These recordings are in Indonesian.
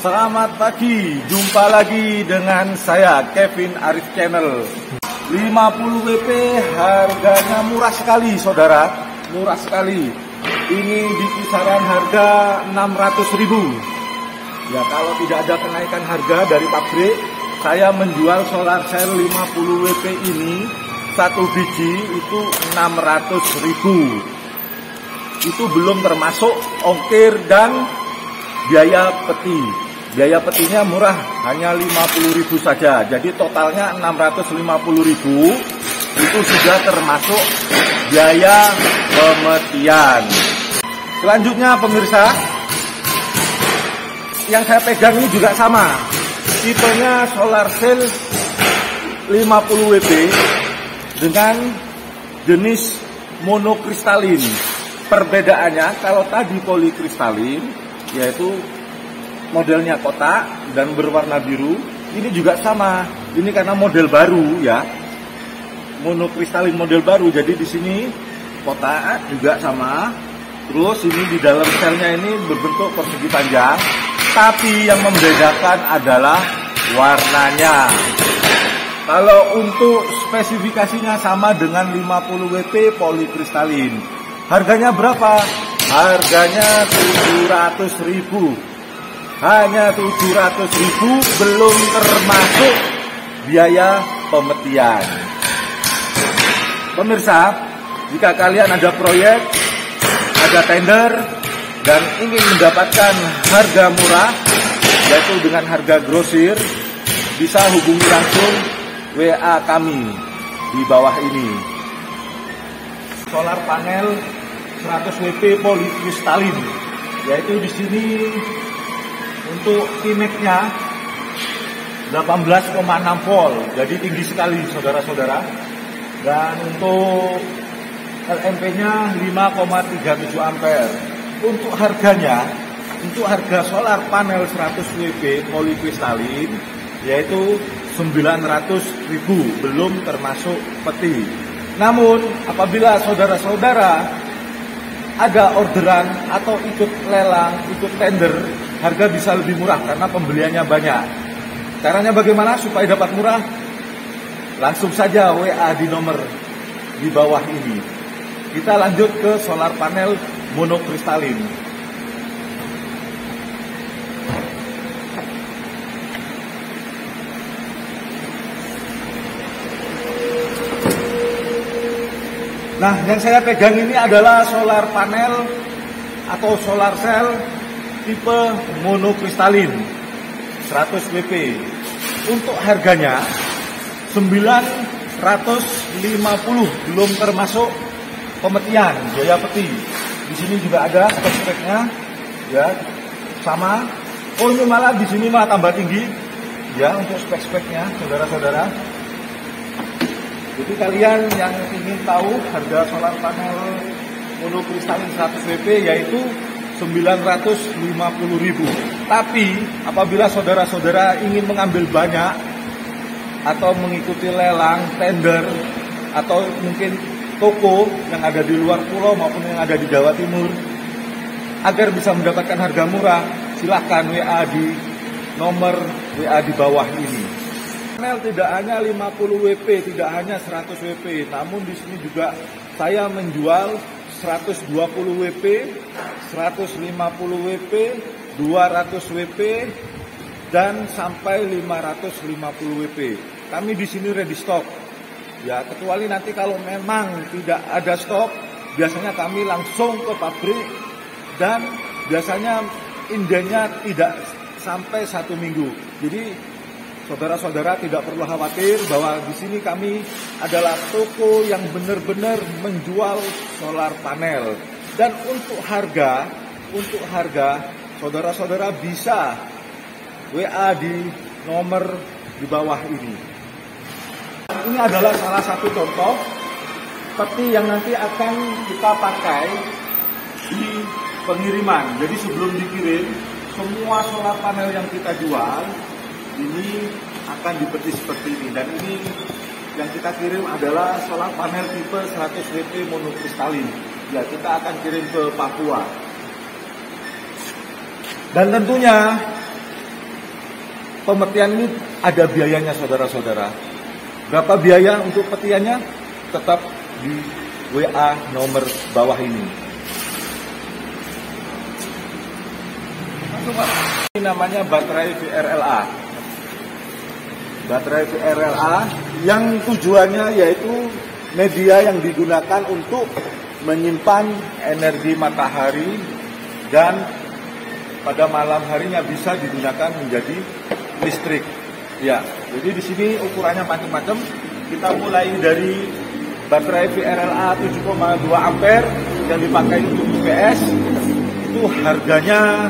Selamat pagi, jumpa lagi dengan saya Kevin Arif Channel. 50 WP harganya murah sekali saudara, murah sekali. Ini di kisaran harga 600.000. Ya, kalau tidak ada kenaikan harga dari pabrik, saya menjual solar cell 50 WP ini satu biji itu 600.000. Itu belum termasuk ongkir dan biaya peti. Biaya petinya murah, hanya 50.000 saja. Jadi totalnya 650.000. Itu sudah termasuk biaya pemetian. Selanjutnya pemirsa, yang saya pegang ini juga sama. Tipenya solar cell 50 WP dengan jenis monokristalin. Perbedaannya, kalau tadi polikristalin yaitu modelnya kotak dan berwarna biru, ini juga sama. Ini karena model baru ya, monokristalin model baru. Jadi di sini kotak juga sama. Terus ini di dalam selnya ini berbentuk persegi panjang, tapi yang membedakan adalah warnanya. Kalau untuk spesifikasinya sama dengan 50 WP polikristalin. Harganya berapa? Harganya 700.000. Hanya 700.000, belum termasuk biaya pemetian. Pemirsa, jika kalian ada proyek, ada tender, dan ingin mendapatkan harga murah, yaitu dengan harga grosir, bisa hubungi langsung WA kami di bawah ini. Solar panel 100 WP polikristalin, yaitu di sini untuk Kinect-nya 18,6 volt, jadi tinggi sekali saudara-saudara. Dan untuk LMP-nya 5,37 ampere. Untuk harganya, untuk harga solar panel 100 WP polikristalin yaitu 900.000, belum termasuk peti. Namun apabila saudara-saudara ada orderan atau ikut lelang, ikut tender, harga bisa lebih murah karena pembeliannya banyak. Caranya bagaimana supaya dapat murah? Langsung saja WA di nomor di bawah ini. Kita lanjut ke solar panel monokristalin. Nah, yang saya pegang ini adalah solar panel atau solar cell tipe monokristalin 100 WP. Untuk harganya 950, belum termasuk pemetian, biaya peti. Di sini juga ada spek-speknya, ya, sama. Oh, ini malah di sini malah tambah tinggi, ya, untuk spek-speknya, saudara-saudara. Jadi kalian yang ingin tahu harga solar panel monokristalin 100 WP yaitu 950.000. Tapi apabila saudara-saudara ingin mengambil banyak atau mengikuti lelang, tender, atau mungkin toko yang ada di luar pulau maupun yang ada di Jawa Timur, agar bisa mendapatkan harga murah, silahkan WA di nomor WA di bawah ini. Panel tidak hanya 50 WP, tidak hanya 100 WP, namun di sini juga saya menjual 120 WP, 150 WP, 200 WP, dan sampai 550 WP. Kami di sini ready stock. Ya, kecuali nanti kalau memang tidak ada stok, biasanya kami langsung ke pabrik dan biasanya indenya tidak sampai 1 minggu. Jadi saudara-saudara tidak perlu khawatir bahwa di sini kami adalah toko yang benar-benar menjual solar panel. Dan untuk harga, saudara-saudara bisa WA di nomor di bawah ini. Ini adalah salah satu contoh peti yang nanti akan kita pakai di pengiriman. Jadi sebelum dikirim, semua solar panel yang kita jual ini akan dipeti seperti ini. Dan ini yang kita kirim adalah solar panel tipe 100 WP monokristalin. Ya, kita akan kirim ke Papua. Dan tentunya pemetian ini ada biayanya saudara-saudara. Berapa biaya untuk petiannya? Tetap di WA nomor bawah ini. Ini namanya baterai VRLA. Baterai VRLA yang tujuannya yaitu media yang digunakan untuk menyimpan energi matahari dan pada malam harinya bisa digunakan menjadi listrik. Ya, jadi di sini ukurannya macam-macam. Kita mulai dari baterai VRLA 7,2 ampere yang dipakai untuk UPS, itu harganya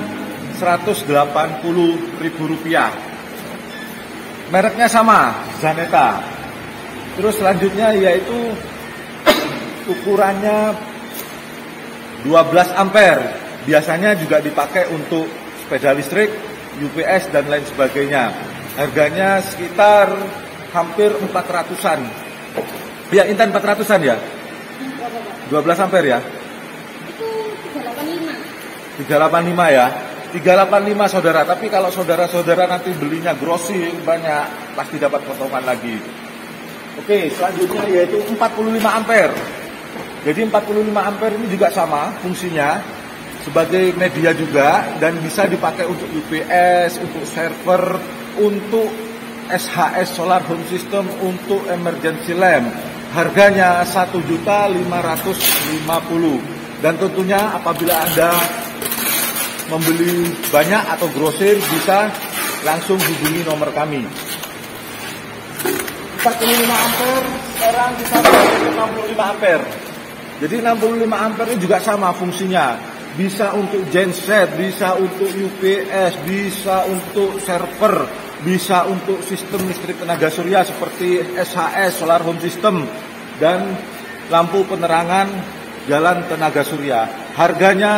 Rp180.000. Mereknya sama, Zaneta. Terus selanjutnya yaitu ukurannya 12 ampere. Biasanya juga dipakai untuk sepeda listrik, UPS dan lain sebagainya. Harganya sekitar hampir 400-an. Ya, Intan 400-an ya? 12 ampere ya? Itu 385. 385 ya? 385 saudara, tapi kalau saudara-saudara nanti belinya grosir banyak, pasti dapat potongan lagi. Oke, selanjutnya yaitu 45 ampere. Jadi 45 ampere ini juga sama fungsinya sebagai media juga dan bisa dipakai untuk UPS, untuk server, untuk SHS Solar Home System, untuk emergency lamp. Harganya Rp1.550.000. Dan tentunya apabila Anda membeli banyak atau grosir bisa langsung hubungi nomor kami. 45 ampere sekarang kita pakai 65 ampere. Jadi 65 ampere ini juga sama fungsinya. Bisa untuk genset, bisa untuk UPS, bisa untuk server, bisa untuk sistem listrik tenaga surya seperti SHS Solar Home System dan lampu penerangan jalan tenaga surya. Harganya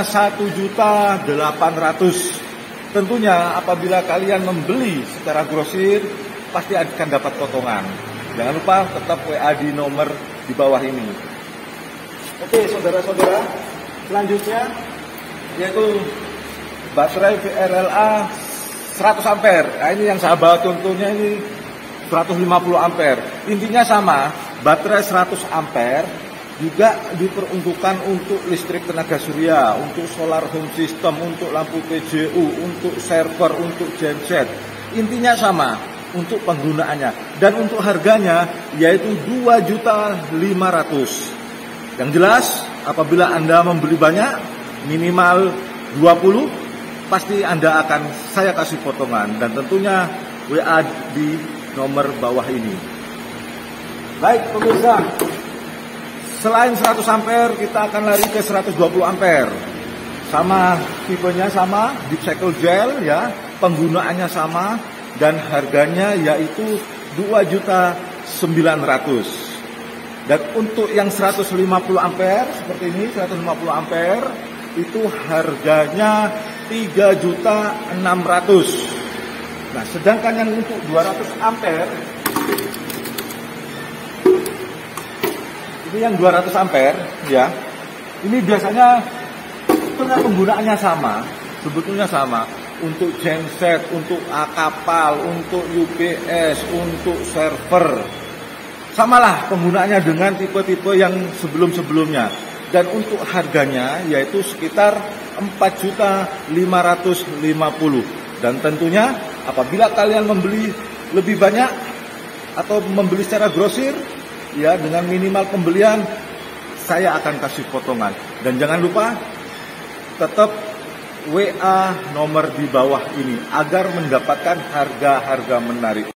Rp1.800.000. Tentunya apabila kalian membeli secara grosir pasti akan dapat potongan. Jangan lupa tetap WA di nomor di bawah ini. Oke saudara-saudara, selanjutnya yaitu baterai VRLA 100 ampere. Nah, ini yang saya bawa contohnya ini 150 ampere. Intinya sama, baterai 100 ampere juga diperuntukkan untuk listrik tenaga surya, untuk solar home system, untuk lampu PJU, untuk server, untuk genset. Intinya sama untuk penggunaannya dan untuk harganya yaitu Rp2.500.000. Yang jelas apabila Anda membeli banyak minimal 20 pasti Anda saya kasih potongan dan tentunya WA di nomor bawah ini. Baik pemirsa, selain 100 ampere kita akan lari ke 120 ampere. Sama tipenya sama, deep cycle gel ya, penggunaannya sama dan harganya yaitu Rp2.900.000. Dan untuk yang 150 ampere seperti ini 150 ampere itu harganya Rp3.600.000. Nah, sedangkan yang untuk 200 ampere ini yang 200 ampere ya. Ini biasanya penggunaannya sama, sebetulnya sama untuk genset, untuk kapal, untuk UPS, untuk server. Samalah penggunaannya dengan tipe-tipe yang sebelum-sebelumnya. Dan untuk harganya yaitu sekitar Rp4.550.000. Dan tentunya apabila kalian membeli lebih banyak atau membeli secara grosir ya dengan minimal pembelian saya akan kasih potongan. Dan jangan lupa tetap WA nomor di bawah ini agar mendapatkan harga-harga menarik.